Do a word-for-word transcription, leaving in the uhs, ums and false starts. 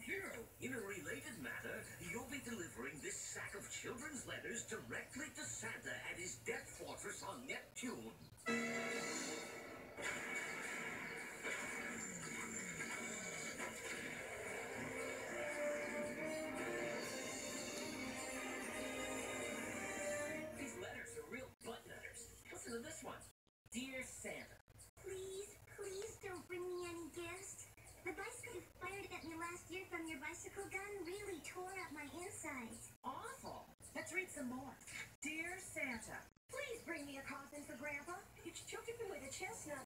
Now, in a related matter, you'll be delivering this sack of children's letters directly to Santa at his death fortress on Neptune. These letters are real butt letters. Listen to this one. Dear Santa. Please, please don't bring me any gifts. The bicycle you fired at me last year from your bicycle gun really tore up my insides. Awful. Let's read some more. Dear Santa, please bring me a coffin for Grandpa. You choked him with a chestnut.